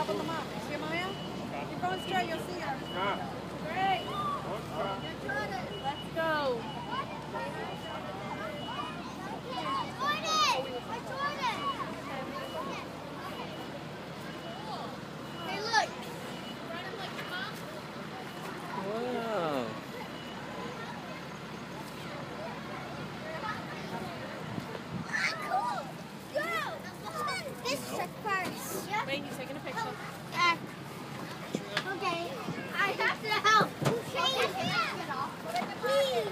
open them up. See them, Maya? Keep going straight, you'll see her. Great. Let's go. Hey, look. Wow. Cool. Go. This is a first. Yep. Wait, he's taking a picture. Okay. I have to help. Please.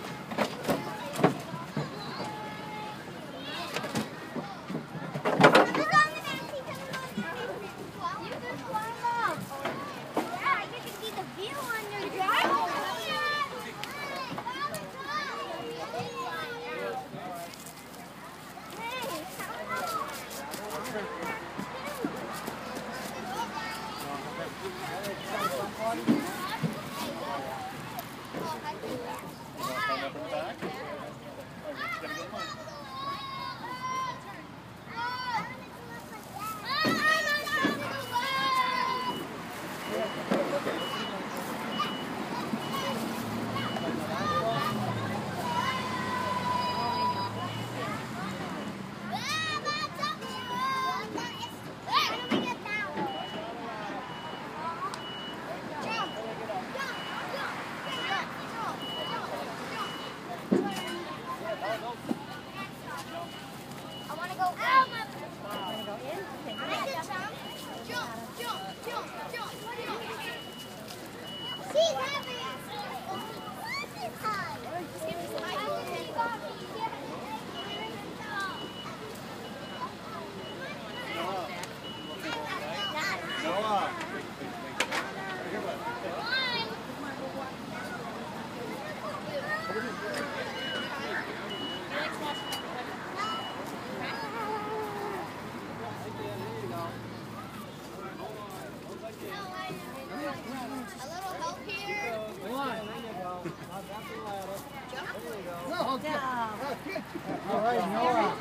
All right, Noah.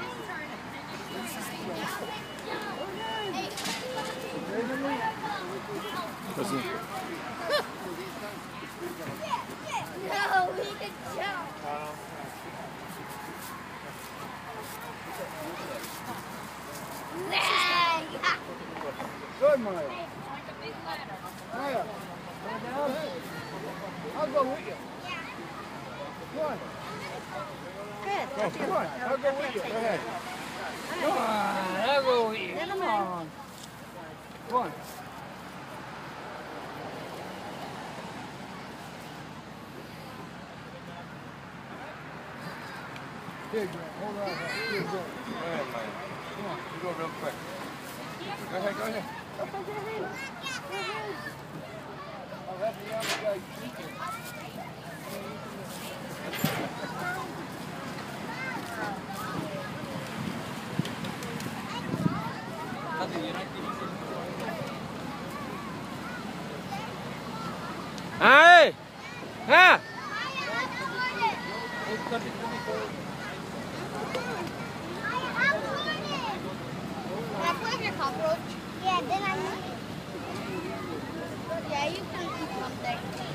No, he can jump. Good, Maya. Maya, I'll go with you. Come on. Good. Go, come on. I'll go with you. Go ahead. Come on. I'll go with you. Come on. Come on. Here, Grant. Hold on. Here, go. Go ahead, Maya. Come on. You go real quick. Go ahead, go ahead. I'll have the other guy keep it. Hey! Ha! Cockroach? Yeah, then I need. Yeah, you can do something.